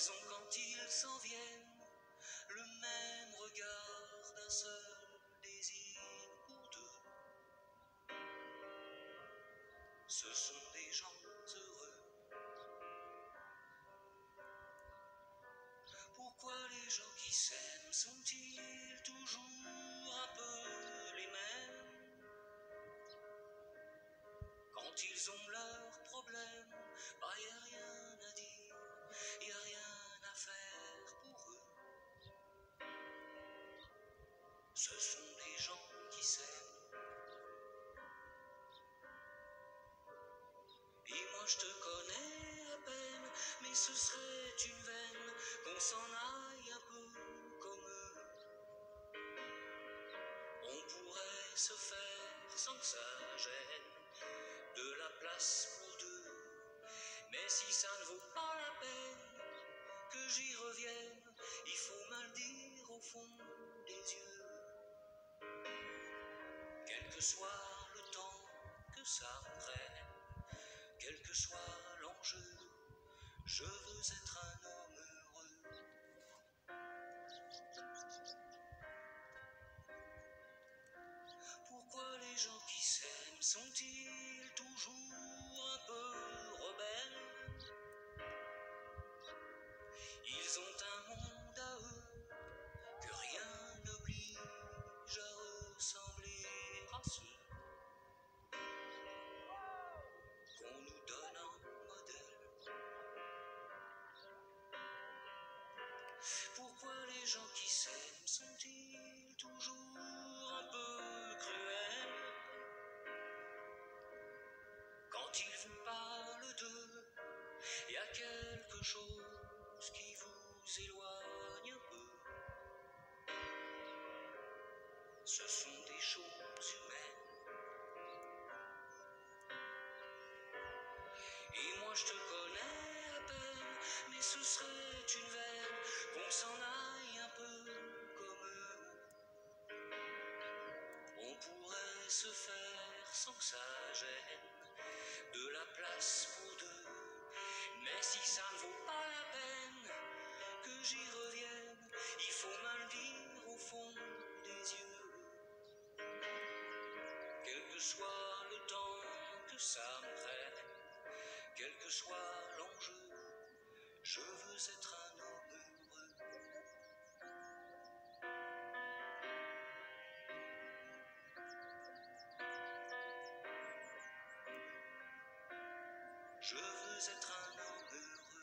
Ils ont quand ils s'en viennent le même regard d'un seul désir pour deux. Ce sont des gens heureux. Pourquoi les gens qui s'aiment sont-ils toujours un peu les mêmes? Quand ils ont leurs problèmes, bah y a rien à dire, y a rien à faire pour eux. Ce sont des gens qui s'aiment. Et moi je te connais à peine, mais ce serait une veine qu'on s'en aille un peu comme eux. On pourrait se faire sans que ça gêne de la place pour deux. Mais si ça ne vaut pas la peine que j'y revienne, il faut mal dire au fond des yeux. Quel que soit le temps que ça prenne, quel que soit l'enjeu, je veux être un homme heureux. Pourquoi les gens qui s'aiment sont-ils toujours un peu rebelles? Ils ont un monde à eux que rien n'oblige à ressembler à ceux qu'on nous donne un modèle. Pourquoi les gens qui s'aiment sont-ils toujours un peu cruels? Quand ils vous parlent d'eux, y a quelque chose qui vous éloigne un peu. Ce sont des choses humaines. Et moi je te connais à peine, mais ce serait une veine qu'on s'en aille un peu comme eux. On pourrait se faire sans que ça gêne de la place pour deux. Mais si ça ne vaut pas la peine que j'y revienne, il faut mal dire au fond des yeux. Quel que soit le temps que ça me prenne, quel que soit l'enjeu, je veux être un homme heureux. Je veux être un homme heureux.